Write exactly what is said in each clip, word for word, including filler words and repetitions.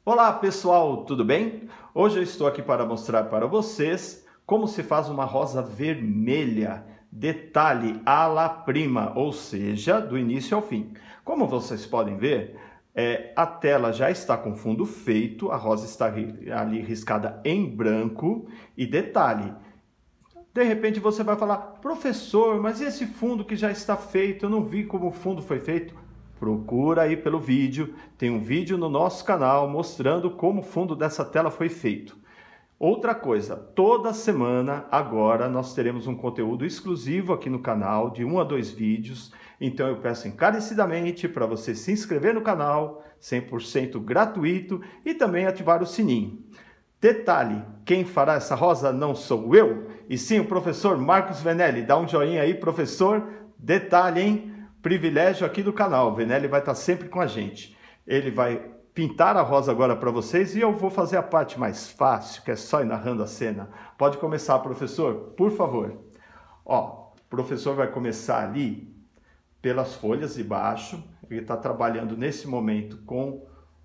Olá pessoal, tudo bem? Hoje eu estou aqui para mostrar para vocês como se faz uma rosa vermelha, detalhe à la prima, ou seja, do início ao fim. Como vocês podem ver, é, a tela já está com fundo feito, a rosa está ali riscada em branco e detalhe. De repente você vai falar, professor, mas e esse fundo que já está feito? Eu não vi como o fundo foi feito. Procura aí pelo vídeo, tem um vídeo no nosso canal mostrando como o fundo dessa tela foi feito. Outra coisa, toda semana agora nós teremos um conteúdo exclusivo aqui no canal, de um a dois vídeos. Então eu peço encarecidamente para você se inscrever no canal, cem por cento gratuito, e também ativar o sininho. Detalhe, quem fará essa rosa não sou eu, e sim o professor Marcos Venelli. Dá um joinha aí, professor. Detalhe, hein? Privilégio aqui do canal. O Venelli vai estar sempre com a gente. Ele vai pintar a rosa agora para vocês e eu vou fazer a parte mais fácil, que é só ir narrando a cena. Pode começar, professor, por favor. Ó, o professor vai começar ali pelas folhas de baixo. Ele está trabalhando nesse momento com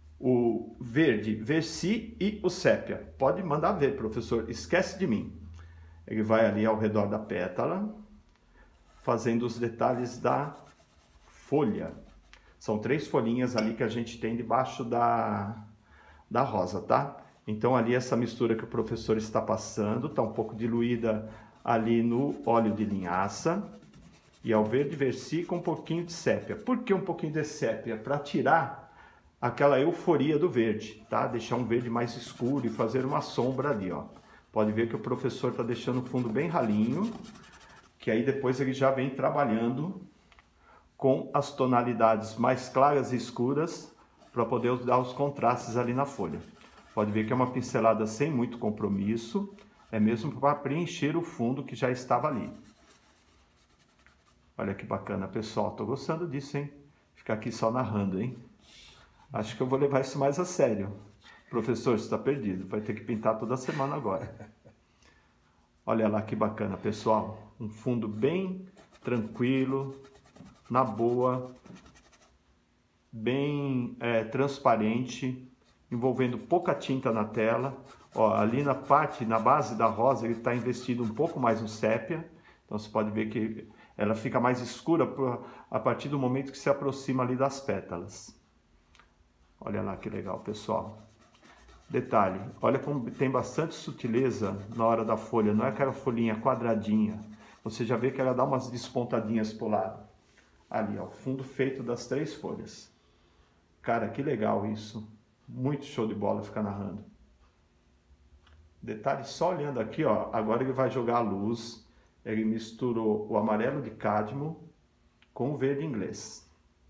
o verde, Versi e o sépia. Pode mandar ver, professor, esquece de mim. Ele vai ali ao redor da pétala, fazendo os detalhes da folha. São três folhinhas ali que a gente tem debaixo da, da rosa, tá? Então ali essa mistura que o professor está passando, está um pouco diluída ali no óleo de linhaça. E ao verde Versi com um pouquinho de sépia. Por que um pouquinho de sépia? Para tirar aquela euforia do verde, tá? Deixar um verde mais escuro e fazer uma sombra ali, ó. Pode ver que o professor está deixando o fundo bem ralinho, que aí depois ele já vem trabalhando com as tonalidades mais claras e escuras para poder dar os contrastes ali na folha. Pode ver que é uma pincelada sem muito compromisso, é mesmo para preencher o fundo que já estava ali. Olha que bacana, pessoal, tô gostando disso, hein? Ficar aqui só narrando, hein? Acho que eu vou levar isso mais a sério. Professor, você está perdido, vai ter que pintar toda semana agora. Olha lá que bacana, pessoal. Um fundo bem tranquilo, na boa, bem é, transparente, envolvendo pouca tinta na tela. Ó, ali na parte, na base da rosa, ele está investido um pouco mais no sépia. Então você pode ver que ela fica mais escura a partir do momento que se aproxima ali das pétalas. Olha lá que legal, pessoal. Detalhe, olha como tem bastante sutileza na hora da folha, não é aquela folhinha quadradinha. Você já vê que ela dá umas despontadinhas pro lado. Ali, ó, fundo feito das três folhas. Cara, que legal isso. Muito show de bola ficar narrando. Detalhe, só olhando aqui, ó, agora ele vai jogar a luz. Ele misturou o amarelo de cádmio com o verde inglês.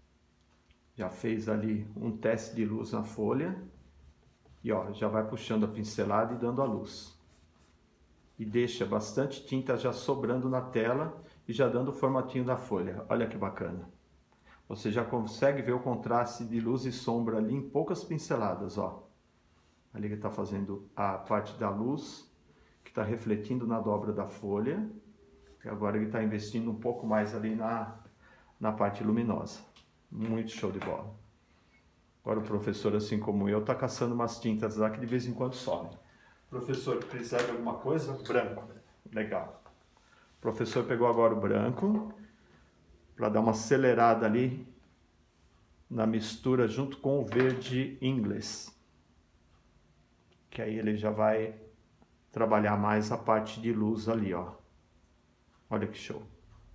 Já fez ali um teste de luz na folha. E ó, já vai puxando a pincelada e dando a luz. E deixa bastante tinta já sobrando na tela e já dando o formatinho da folha. Olha que bacana. Você já consegue ver o contraste de luz e sombra ali em poucas pinceladas, ó. Ali ele está fazendo a parte da luz, que está refletindo na dobra da folha. E agora ele está investindo um pouco mais ali na, na parte luminosa. Muito show de bola. Agora o professor, assim como eu, está caçando umas tintas lá que de vez em quando sobem. Professor, precisa de alguma coisa? Branco. Legal. O professor pegou agora o branco para dar uma acelerada ali na mistura junto com o verde inglês. Que aí ele já vai trabalhar mais a parte de luz ali, ó. Olha que show.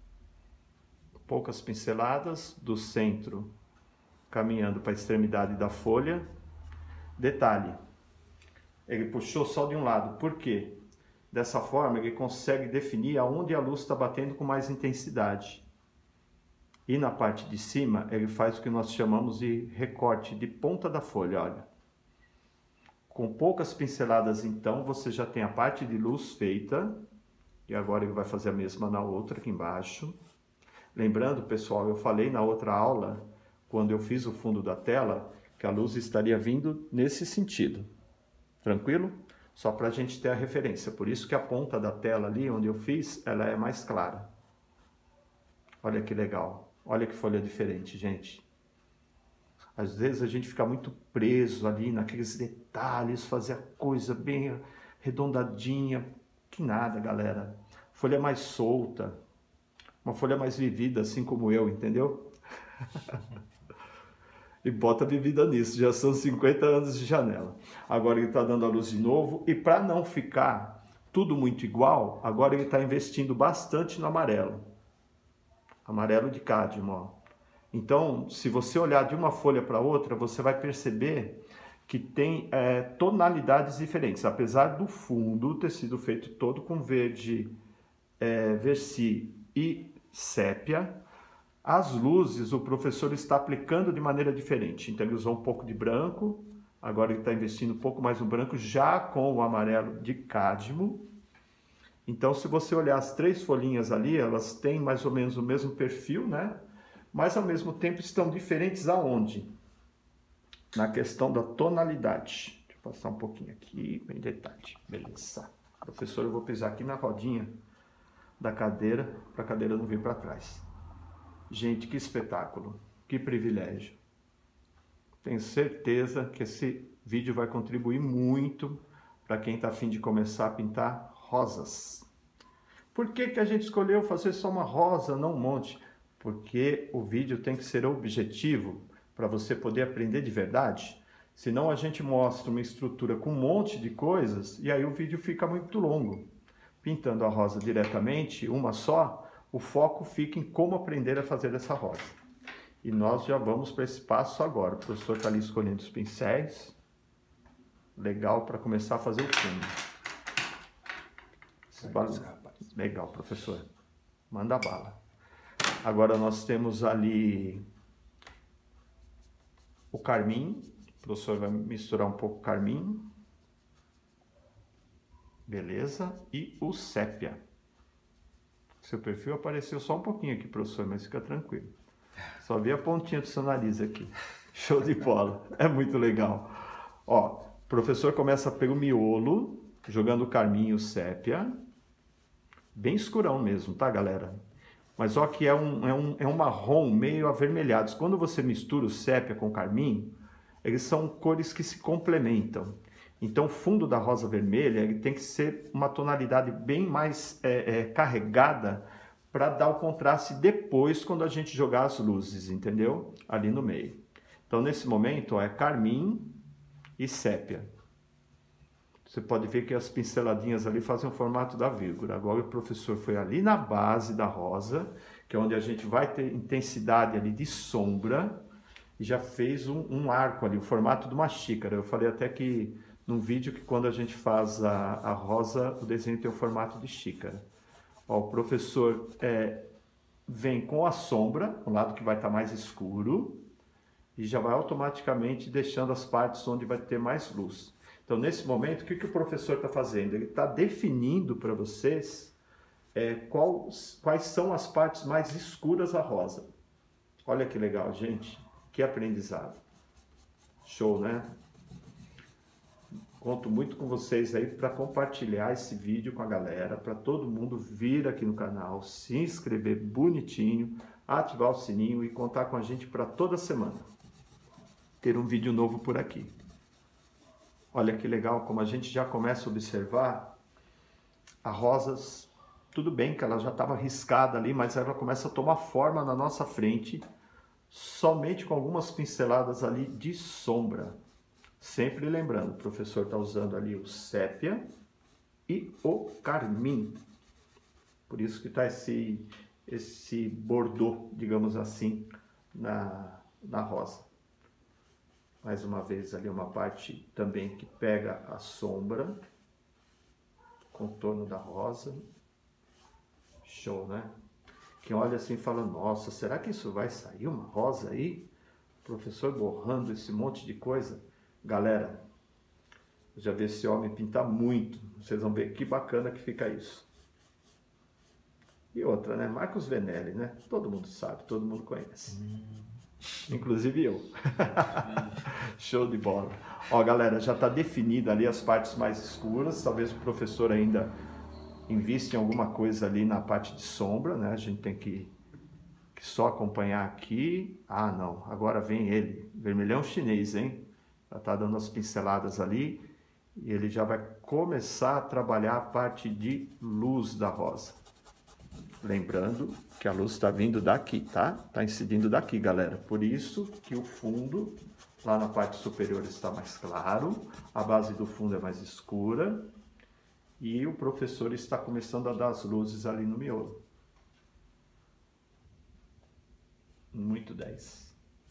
Poucas pinceladas do centro, caminhando para a extremidade da folha. Detalhe, ele puxou só de um lado, por quê? Dessa forma ele consegue definir aonde a luz está batendo com mais intensidade. E na parte de cima ele faz o que nós chamamos de recorte de ponta da folha, olha. Com poucas pinceladas então você já tem a parte de luz feita, e agora ele vai fazer a mesma na outra aqui embaixo. Lembrando, pessoal, eu falei na outra aula, quando eu fiz o fundo da tela, que a luz estaria vindo nesse sentido. Tranquilo? Só para a gente ter a referência. Por isso que a ponta da tela ali, onde eu fiz, ela é mais clara. Olha que legal. Olha que folha diferente, gente. Às vezes a gente fica muito preso ali naqueles detalhes, fazer a coisa bem arredondadinha. Que nada, galera. Folha mais solta, uma folha mais vivida, assim como eu, entendeu? E bota vivida nisso, já são cinquenta anos de janela. Agora ele está dando a luz de novo, e para não ficar tudo muito igual, agora ele está investindo bastante no amarelo. Amarelo de cádmio, ó. Então, se você olhar de uma folha para outra, você vai perceber que tem é, tonalidades diferentes. Apesar do fundo ter sido feito todo com verde é, Versi e sépia, as luzes o professor está aplicando de maneira diferente. Então ele usou um pouco de branco, agora ele está investindo um pouco mais no branco, já com o amarelo de cádmio. Então, se você olhar as três folhinhas ali, elas têm mais ou menos o mesmo perfil, né? Mas ao mesmo tempo estão diferentes aonde? Na questão da tonalidade. Deixa eu passar um pouquinho aqui, bem detalhe. Beleza. Professor, eu vou pisar aqui na rodinha da cadeira, para a cadeira não vir para trás. Gente, que espetáculo, que privilégio. Tenho certeza que esse vídeo vai contribuir muito para quem está a fim de começar a pintar rosas. Por que que a gente escolheu fazer só uma rosa, não um monte? Porque o vídeo tem que ser objetivo para você poder aprender de verdade. Senão a gente mostra uma estrutura com um monte de coisas e aí o vídeo fica muito longo. Pintando a rosa diretamente, uma só, o foco fica em como aprender a fazer essa rosa. E nós já vamos para esse passo agora. O professor está ali escolhendo os pincéis. Legal para começar a fazer o fundo. Legal, professor. Manda bala. Agora nós temos ali o carmim. O professor vai misturar um pouco o carmim. Beleza. E o sépia. Seu perfil apareceu só um pouquinho aqui, professor, mas fica tranquilo. Só vi a pontinha do seu nariz aqui. Show de bola. É muito legal. Ó, o professor começa pelo miolo, jogando o carmim e o sépia. Bem escurão mesmo, tá, galera? Mas ó que é um, é um, é um marrom meio avermelhado. Quando você mistura o sépia com o carmim, eles são cores que se complementam. Então o fundo da rosa vermelha ele tem que ser uma tonalidade bem mais é, é, carregada para dar o contraste depois quando a gente jogar as luzes, entendeu? Ali no meio. Então nesse momento ó, é carmim e sépia. Você pode ver que as pinceladinhas ali fazem o formato da vírgula. Agora o professor foi ali na base da rosa, que é onde a gente vai ter intensidade ali de sombra, e já fez um, um arco ali, o formato de uma xícara. Eu falei até que num vídeo que quando a gente faz a, a rosa, o desenho tem o formato de xícara. Ó, o professor é, vem com a sombra, o lado que vai estar mais escuro, e já vai automaticamente deixando as partes onde vai ter mais luz. Então, nesse momento, o que, que o professor está fazendo? Ele está definindo para vocês é, quais, quais são as partes mais escuras da rosa. Olha que legal, gente. Que aprendizado. Show, né? Conto muito com vocês aí para compartilhar esse vídeo com a galera, para todo mundo vir aqui no canal, se inscrever bonitinho, ativar o sininho e contar com a gente para toda semana ter um vídeo novo por aqui. Olha que legal como a gente já começa a observar a rosas, tudo bem que ela já estava riscada ali, mas ela começa a tomar forma na nossa frente, somente com algumas pinceladas ali de sombra. Sempre lembrando, o professor está usando ali o sépia e o carmim. Por isso que está esse, esse bordô, digamos assim, na, na rosa. Mais uma vez ali uma parte também que pega a sombra, contorno da rosa. Show, né? Quem olha assim fala, nossa, será que isso vai sair uma rosa aí? O professor borrando esse monte de coisa. Galera, eu já vi esse homem pintar muito. Vocês vão ver que bacana que fica isso. E outra, né? Marcos Venelli, né? Todo mundo sabe, todo mundo conhece. Hum. Inclusive eu. Show de bola. Ó, galera, já está definida ali as partes mais escuras. Talvez o professor ainda invista em alguma coisa ali na parte de sombra, né? A gente tem que que só acompanhar aqui. Ah, não, agora vem ele, vermelhão chinês, hein? Já tá dando as pinceladas ali e ele já vai começar a trabalhar a parte de luz da rosa. Lembrando que a luz está vindo daqui, tá? Tá incidindo daqui, galera. Por isso que o fundo lá na parte superior está mais claro, a base do fundo é mais escura e o professor está começando a dar as luzes ali no miolo. Muito dez.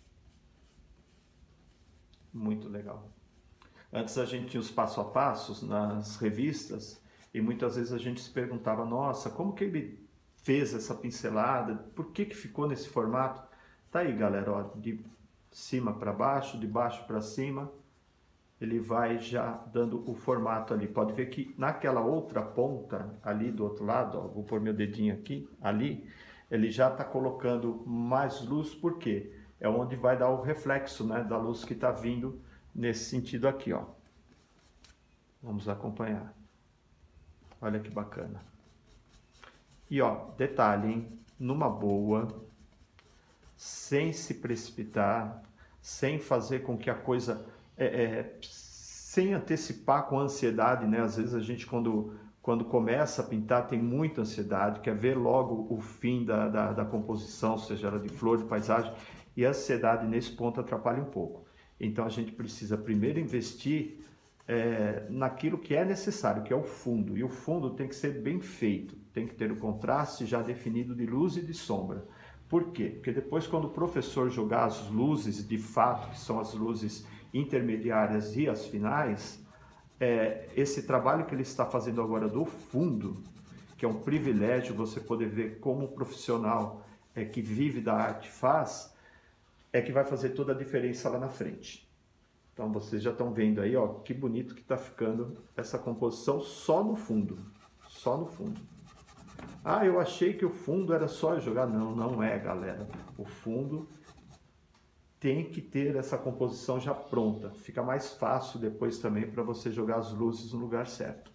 Muito legal. Antes a gente tinha os passo a passos nas revistas e muitas vezes a gente se perguntava, nossa, como que ele fez essa pincelada? Por que que ficou nesse formato? Tá aí, galera, ó, de cima para baixo, de baixo para cima, ele vai já dando o formato ali. Pode ver que naquela outra ponta ali do outro lado, ó, vou pôr meu dedinho aqui, ali, ele já está colocando mais luz, por quê? É onde vai dar o reflexo, né, da luz que está vindo nesse sentido aqui, ó. Vamos acompanhar. Olha que bacana. E ó, detalhe, hein? Numa boa, sem se precipitar, sem fazer com que a coisa, é, é, sem antecipar com ansiedade, né? Às vezes a gente quando, quando começa a pintar tem muita ansiedade, quer ver logo o fim da, da, da composição, seja ela de flor, de paisagem, e a ansiedade nesse ponto atrapalha um pouco. Então a gente precisa primeiro investir é, naquilo que é necessário, que é o fundo, e o fundo tem que ser bem feito, tem que ter o contraste já definido de luz e de sombra. Por quê? Porque depois quando o professor jogar as luzes de fato, que são as luzes intermediárias e as finais, é, esse trabalho que ele está fazendo agora do fundo, que é um privilégio você poder ver como o profissional é, que vive da arte faz, é que vai fazer toda a diferença lá na frente. Então vocês já estão vendo aí, ó, que bonito que está ficando essa composição só no fundo, só no fundo. Ah, eu achei que o fundo era só jogar. Não, não é, galera. O fundo tem que ter essa composição já pronta. Fica mais fácil depois também para você jogar as luzes no lugar certo.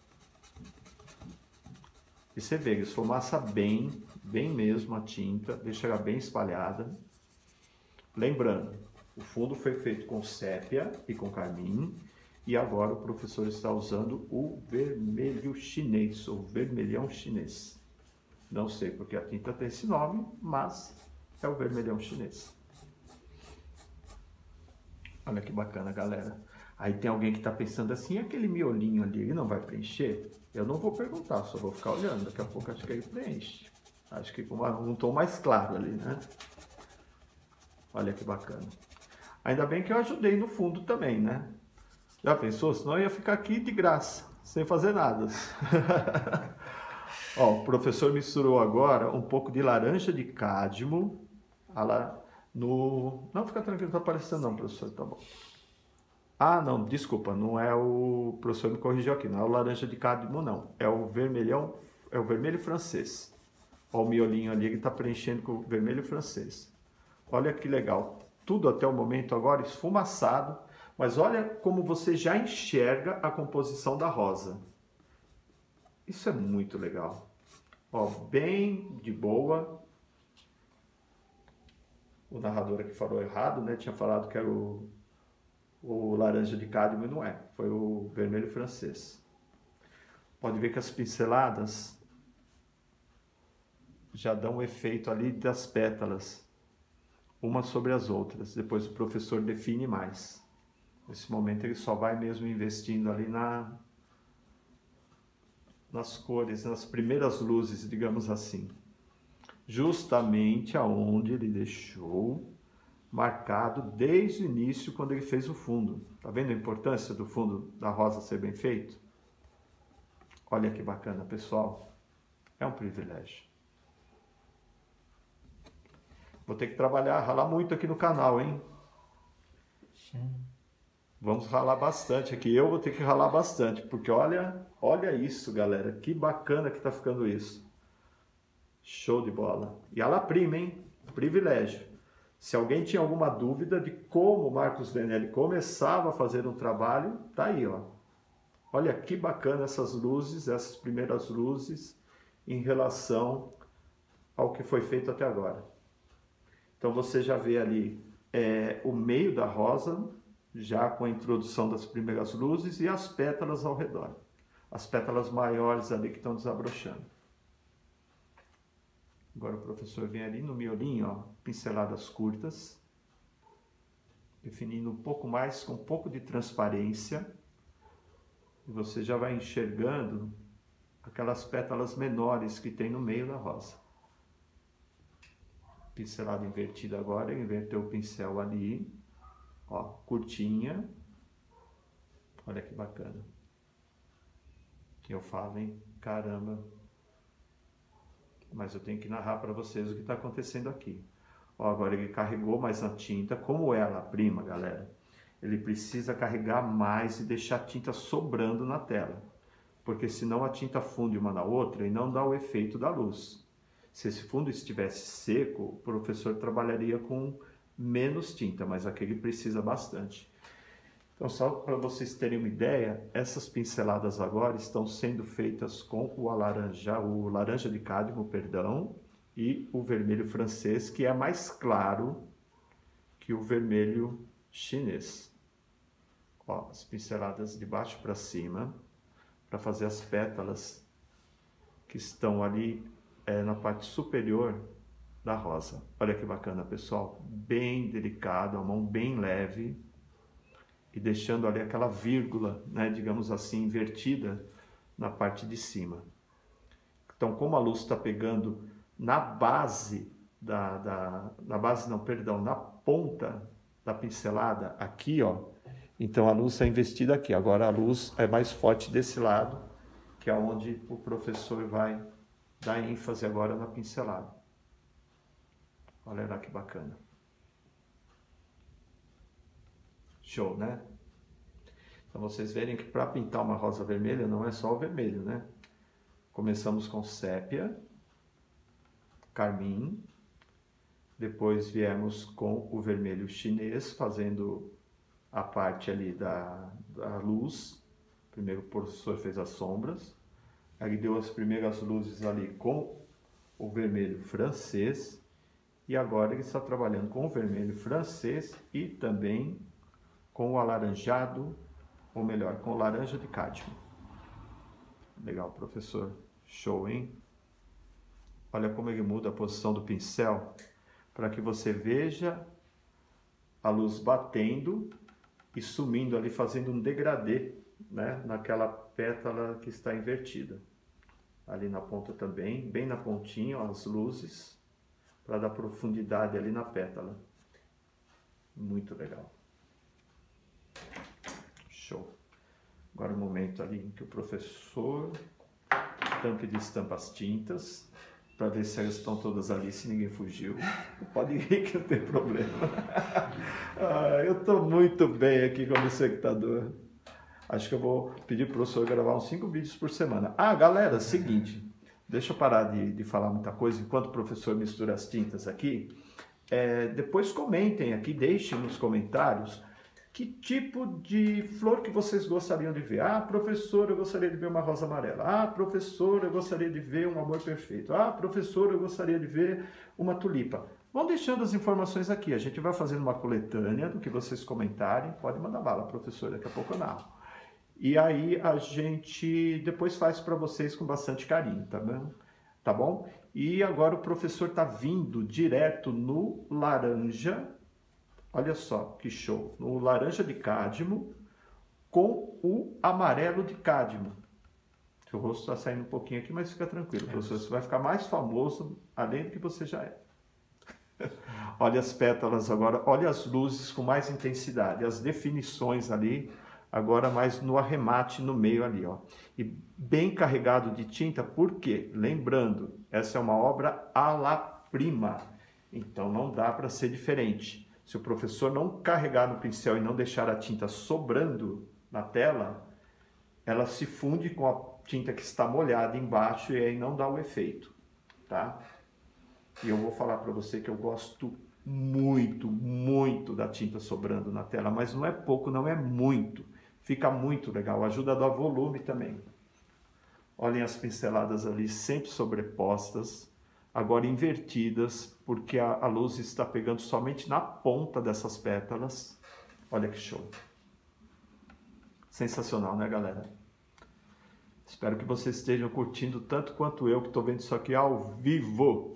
E você vê, esfumaça bem, bem mesmo a tinta, deixa ela bem espalhada. Lembrando, o fundo foi feito com sépia e com carmim. E agora o professor está usando o vermelho chinês, ou vermelhão chinês. Não sei porque a tinta tem esse nome, mas é o vermelhão chinês. Olha que bacana, galera. Aí tem alguém que está pensando assim, aquele miolinho ali, ele não vai preencher? Eu não vou perguntar, só vou ficar olhando. Daqui a pouco acho que ele preenche. Acho que com um tom mais claro ali, né? Olha que bacana. Ainda bem que eu ajudei no fundo também, né? Já pensou? Senão eu ia ficar aqui de graça, sem fazer nada. Ó, o professor misturou agora um pouco de laranja de cádmio lá no... Não, fica tranquilo, não tá aparecendo não, professor, tá bom. Ah, não, desculpa, não é o... O professor me corrigiu aqui, não é o laranja de cádmio, não. É o vermelhão, é o vermelho francês. Ó, o miolinho ali, ele tá preenchendo com o vermelho francês. Olha que legal. Tudo até o momento agora esfumaçado, mas olha como você já enxerga a composição da rosa. Isso é muito legal. Ó, bem de boa. O narrador aqui falou errado, né? Tinha falado que era o, o laranja de cádmio, não é. Foi o vermelho francês. Pode ver que as pinceladas já dão o efeito ali das pétalas, umas sobre as outras. Depois o professor define mais. Nesse momento ele só vai mesmo investindo ali na... nas cores, nas primeiras luzes, digamos assim. Justamente aonde ele deixou marcado desde o início, quando ele fez o fundo. Tá vendo a importância do fundo da rosa ser bem feito? Olha que bacana, pessoal. É um privilégio. Vou ter que trabalhar, ralar muito aqui no canal, hein? Sim. Vamos ralar bastante aqui. Eu vou ter que ralar bastante, porque olha, olha isso, galera. Que bacana que tá ficando isso. Show de bola. E a La Prima, hein? Privilégio. Se alguém tinha alguma dúvida de como o Marcos Venelli começava a fazer um trabalho, tá aí, ó. Olha que bacana essas luzes, essas primeiras luzes em relação ao que foi feito até agora. Então você já vê ali é, o meio da rosa, já com a introdução das primeiras luzes e as pétalas ao redor. As pétalas maiores ali que estão desabrochando. Agora o professor vem ali no miolinho, ó, pinceladas curtas, definindo um pouco mais, com um pouco de transparência. E você já vai enxergando aquelas pétalas menores que tem no meio da rosa. Pincelada invertida agora, inverteu o pincel ali, ó, curtinha. Olha que bacana. Que eu falo, hein? Caramba. Mas eu tenho que narrar para vocês o que está acontecendo aqui. Ó, agora ele carregou mais a tinta. Como é a prima, galera? Ele precisa carregar mais e deixar a tinta sobrando na tela. Porque senão a tinta funde uma na outra e não dá o efeito da luz. Se esse fundo estivesse seco, o professor trabalharia com menos tinta, mas aqui ele precisa bastante. Então, só para vocês terem uma ideia, essas pinceladas agora estão sendo feitas com o laranja, o laranja de cádmio, perdão, e o vermelho francês, que é mais claro que o vermelho chinês. Ó, as pinceladas de baixo para cima, para fazer as pétalas que estão ali é, na parte superior da rosa. Olha que bacana, pessoal. Bem delicado, a mão bem leve e deixando ali aquela vírgula, né, digamos assim, invertida na parte de cima. Então, como a luz está pegando na base da, da, na base não, perdão, na ponta da pincelada, aqui, ó, então a luz é investida aqui. Agora a luz é mais forte desse lado, que é onde o professor vai dar ênfase agora na pincelada. Olha lá que bacana. Show, né? Então vocês verem que para pintar uma rosa vermelha não é só o vermelho, né? Começamos com sépia, carmim, depois viemos com o vermelho chinês, fazendo a parte ali da, da luz. Primeiro o professor fez as sombras, aí deu as primeiras luzes ali com o vermelho francês, e agora ele está trabalhando com o vermelho francês e também com o alaranjado, ou melhor, com o laranja de cádmio. Legal, professor. Show, hein? Olha como ele muda a posição do pincel, para que você veja a luz batendo e sumindo ali, fazendo um degradê, né, naquela pétala que está invertida. Ali na ponta também, bem na pontinha, ó, as luzes, para dar profundidade ali na pétala. Muito legal. Show. Agora o momento ali em que o professor tampa e destampa as tintas, para ver se elas estão todas ali, se ninguém fugiu. Pode ir que não tem problema. Ah, eu estou muito bem aqui como espectador. Acho que eu vou pedir para o professor gravar uns cinco vídeos por semana. Ah, galera, seguinte, deixa eu parar de, de falar muita coisa enquanto o professor mistura as tintas aqui. É, depois comentem aqui, deixem nos comentários que tipo de flor que vocês gostariam de ver. Ah, professor, eu gostaria de ver uma rosa amarela. Ah, professor, eu gostaria de ver um amor perfeito. Ah, professor, eu gostaria de ver uma tulipa. Vão deixando as informações aqui. A gente vai fazendo uma coletânea do que vocês comentarem. Pode mandar bala, professor, daqui a pouco eu narro. E aí a gente depois faz para vocês com bastante carinho, tá bom? Tá bom? E agora o professor está vindo direto no laranja. Olha só que show, no laranja de cádmio com o amarelo de cádmio. Seu rosto está saindo um pouquinho aqui, mas fica tranquilo, professor, você vai ficar mais famoso além do que você já é. Olha as pétalas agora, olha as luzes com mais intensidade, as definições ali, agora mais no arremate no meio ali, ó. E bem carregado de tinta, por quê? Lembrando, essa é uma obra à la prima, então não dá para ser diferente. Se o professor não carregar no pincel e não deixar a tinta sobrando na tela, ela se funde com a tinta que está molhada embaixo e aí não dá o efeito, tá? E eu vou falar para você que eu gosto muito, muito da tinta sobrando na tela, mas não é pouco, não é muito. Fica muito legal, ajuda a dar volume também. Olhem as pinceladas ali sempre sobrepostas, agora invertidas, porque a, a luz está pegando somente na ponta dessas pétalas. Olha que show! Sensacional, né, galera? Espero que vocês estejam curtindo tanto quanto eu, que estou vendo isso aqui ao vivo.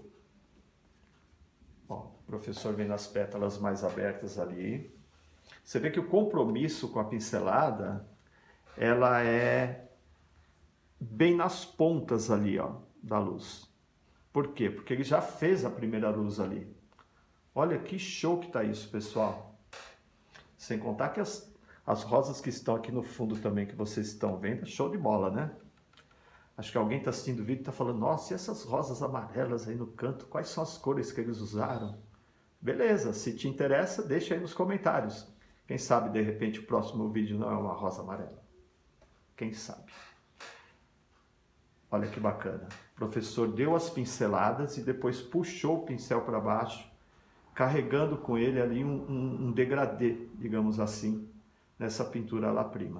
Ó, o professor vem nas pétalas mais abertas ali. Você vê que o compromisso com a pincelada, ela é bem nas pontas ali, ó, da luz. Por quê? Porque ele já fez a primeira luz ali. Olha que show que tá isso, pessoal. Sem contar que as, as rosas que estão aqui no fundo também, que vocês estão vendo, show de bola, né? Acho que alguém está assistindo o vídeo e está falando, nossa, e essas rosas amarelas aí no canto, quais são as cores que eles usaram? Beleza, se te interessa, deixa aí nos comentários. Quem sabe, de repente, o próximo vídeo não é uma rosa amarela. Quem sabe? Olha que bacana. O professor deu as pinceladas e depois puxou o pincel para baixo, carregando com ele ali um, um, um degradê, digamos assim, nessa pintura à la prima.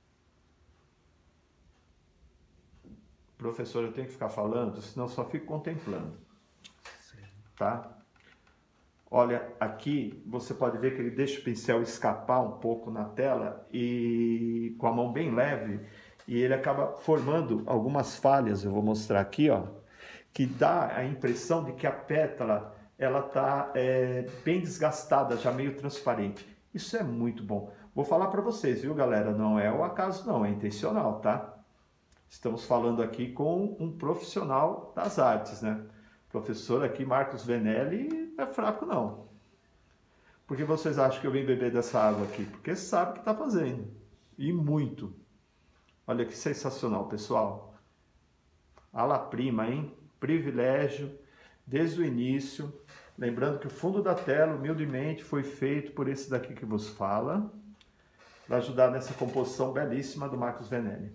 Professor, eu tenho que ficar falando, senão eu só fico contemplando. Tá? Olha, aqui você pode ver que ele deixa o pincel escapar um pouco na tela e com a mão bem leve, e ele acaba formando algumas falhas, eu vou mostrar aqui, ó, que dá a impressão de que a pétala ela tá é, bem desgastada, já meio transparente. Isso é muito bom. Vou falar para vocês, viu, galera? Não é o acaso, não, é intencional, tá? Estamos falando aqui com um profissional das artes, né? O professor aqui, Marcos Venelli, não é fraco, não. Por que vocês acham que eu vim beber dessa água aqui? Porque sabe o que está fazendo. E muito. Olha que sensacional, pessoal. A la prima, hein? Privilégio, desde o início. Lembrando que o fundo da tela, humildemente, foi feito por esse daqui que vos fala, para ajudar nessa composição belíssima do Marcos Venelli.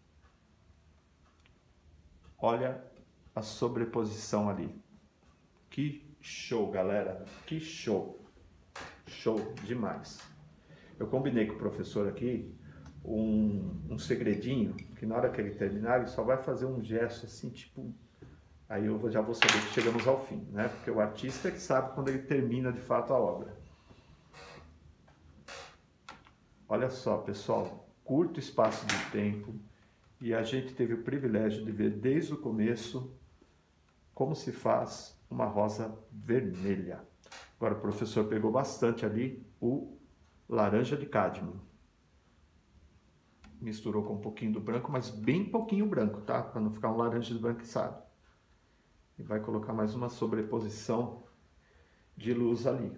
Olha a sobreposição ali. Que show, galera. Que show. Show demais. Eu combinei com o professor aqui um, um segredinho, que na hora que ele terminar, ele só vai fazer um gesto assim, tipo... Aí eu já vou saber que chegamos ao fim, né? Porque o artista é que sabe quando ele termina de fato a obra. Olha só, pessoal. Curto espaço de tempo. E a gente teve o privilégio de ver desde o começo como se faz uma rosa vermelha. Agora o professor pegou bastante ali o laranja de cádmio. Misturou com um pouquinho do branco, mas bem pouquinho branco, tá? Para não ficar um laranja esbranquiçado. E vai colocar mais uma sobreposição de luz ali.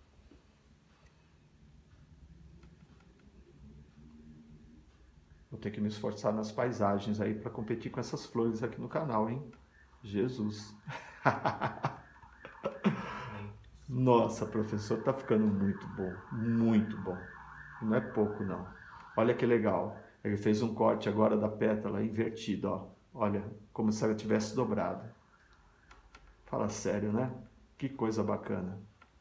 Vou ter que me esforçar nas paisagens aí para competir com essas flores aqui no canal, hein? Jesus! Nossa, professor, tá ficando muito bom, muito bom. Não é pouco, não. Olha que legal. Ele fez um corte agora da pétala invertida, ó. Olha, como se ela tivesse dobrado. Fala sério, né? Que coisa bacana.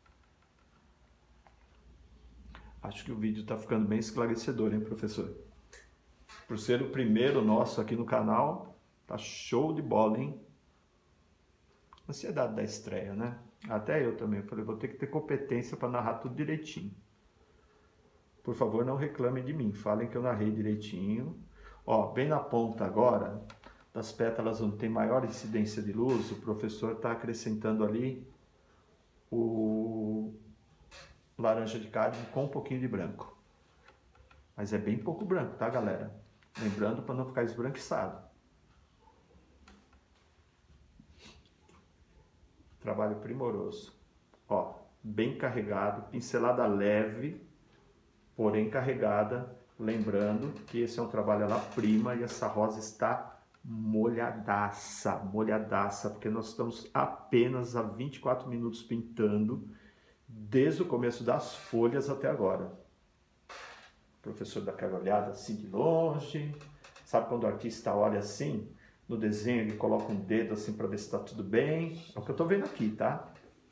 Acho que o vídeo tá ficando bem esclarecedor, hein, professor? Por ser o primeiro nosso aqui no canal, tá show de bola, hein? Ansiedade da estreia, né? Até eu também. Eu falei, vou ter que ter competência para narrar tudo direitinho. Por favor, não reclamem de mim. Falem que eu narrei direitinho. Ó, bem na ponta agora, das pétalas onde tem maior incidência de luz, o professor está acrescentando ali o laranja de cádmio com um pouquinho de branco. Mas é bem pouco branco, tá, galera? Lembrando para não ficar esbranquiçado. Trabalho primoroso. Ó, bem carregado, pincelada leve, porém carregada. Lembrando que esse é um trabalho à la prima e essa rosa está molhadaça, molhadaça, porque nós estamos apenas a vinte e quatro minutos pintando, desde o começo das folhas até agora. O professor dá aquela olhada assim de longe. Sabe quando o artista olha assim, no desenho ele coloca um dedo assim para ver se está tudo bem? É o que eu estou vendo aqui, tá?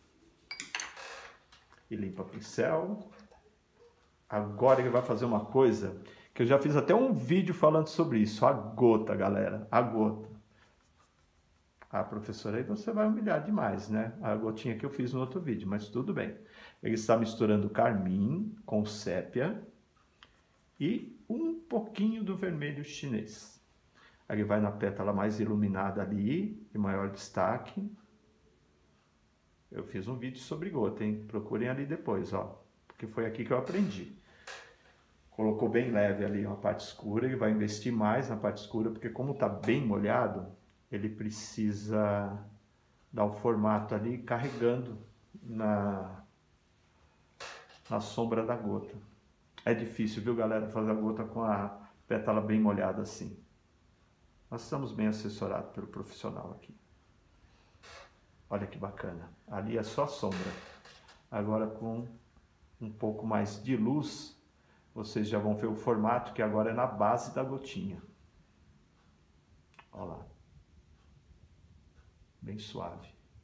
E limpa o pincel. Agora ele vai fazer uma coisa que eu já fiz até um vídeo falando sobre isso. A gota, galera. A gota. Ah, professora, aí você vai humilhar demais, né? A gotinha que eu fiz no outro vídeo, mas tudo bem. Ele está misturando carmim com sépia e um pouquinho do vermelho chinês. Aí vai na pétala mais iluminada ali, de maior destaque. Eu fiz um vídeo sobre gota, hein? Procurem ali depois, ó. Porque foi aqui que eu aprendi. Colocou bem leve ali uma parte escura, ele vai investir mais na parte escura, porque como está bem molhado, ele precisa dar o formato ali carregando na, na sombra da gota. É difícil, viu, galera, fazer a gota com a pétala bem molhada assim. Nós estamos bem assessorados pelo profissional aqui. Olha que bacana. Ali é só sombra. Agora com um pouco mais de luz, vocês já vão ver o formato que agora é na base da gotinha. Olha lá. Bem suave.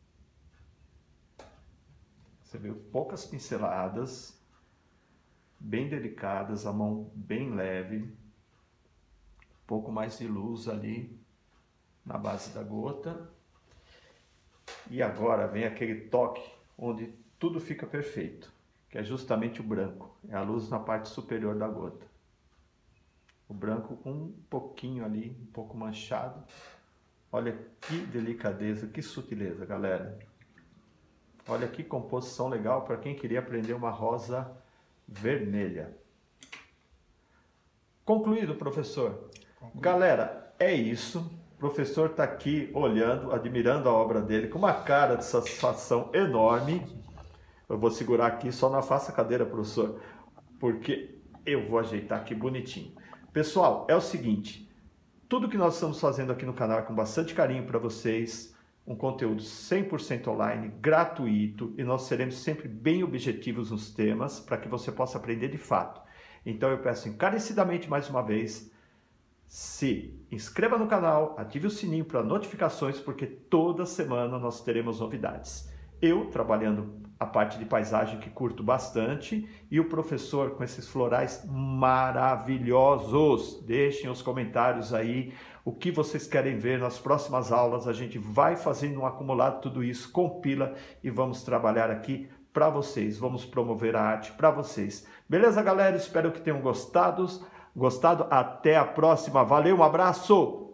Você vê poucas pinceladas, bem delicadas, a mão bem leve. Um pouco mais de luz ali na base da gota. E agora vem aquele toque onde tudo fica perfeito, que é justamente o branco. É a luz na parte superior da gota. O branco com um pouquinho ali, um pouco manchado. Olha que delicadeza, que sutileza, galera. Olha que composição legal para quem queria aprender uma rosa vermelha. Concluído, professor? Concluído. Galera, é isso. O professor está aqui olhando, admirando a obra dele com uma cara de satisfação enorme. Eu vou segurar aqui, só não afasta a cadeira, professor, porque eu vou ajeitar aqui bonitinho. Pessoal, é o seguinte, tudo que nós estamos fazendo aqui no canal é com bastante carinho para vocês, um conteúdo cem por cento online, gratuito, e nós seremos sempre bem objetivos nos temas para que você possa aprender de fato. Então eu peço encarecidamente mais uma vez, se inscreva no canal, ative o sininho para notificações, porque toda semana nós teremos novidades. Eu trabalhando a parte de paisagem que curto bastante e o professor com esses florais maravilhosos. Deixem os comentários aí o que vocês querem ver nas próximas aulas. A gente vai fazendo um acumulado tudo isso, compila e vamos trabalhar aqui para vocês. Vamos promover a arte para vocês. Beleza, galera? Espero que tenham gostado. Gostado? Até a próxima. Valeu, um abraço!